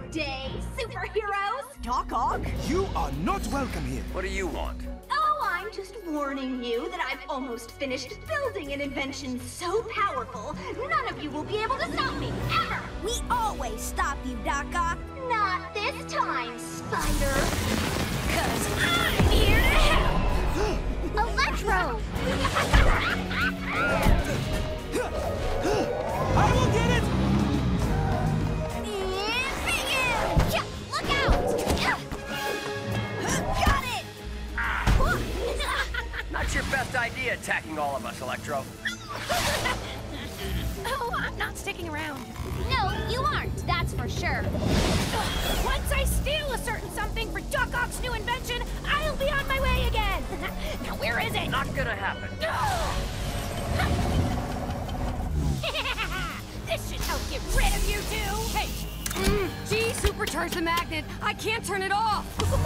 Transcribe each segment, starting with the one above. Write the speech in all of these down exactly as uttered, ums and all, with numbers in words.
day, superheroes! Doc Ock? You are not welcome here. What do you want? Oh, I'm just warning you that I've almost finished building an invention so powerful, none of you will be able to stop me, ever! We always stop you, Doc Ock. Not this time, Spider! 'Cause I'm here to help! Electro! I will get it! And begin! Yeah, look out! Yeah. Got it! Not your best idea attacking all of us, Electro. Oh, I'm not sticking around. No, you aren't, that's for sure. Once I steal a certain something for Doc Ock's new invention, I'll be on my way again. Now, where is it? Not gonna happen. This should help get rid of you two. Hey, mm, G supercharge the magnet. I can't turn it off.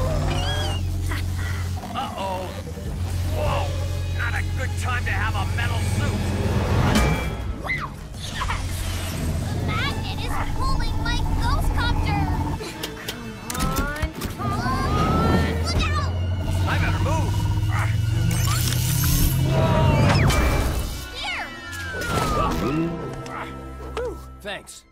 Uh-oh. Whoa! Not a good time to have a metal suit. The magnet is pulling my ghost copter! Come on, come on. Look out! I better move. Here! Thanks.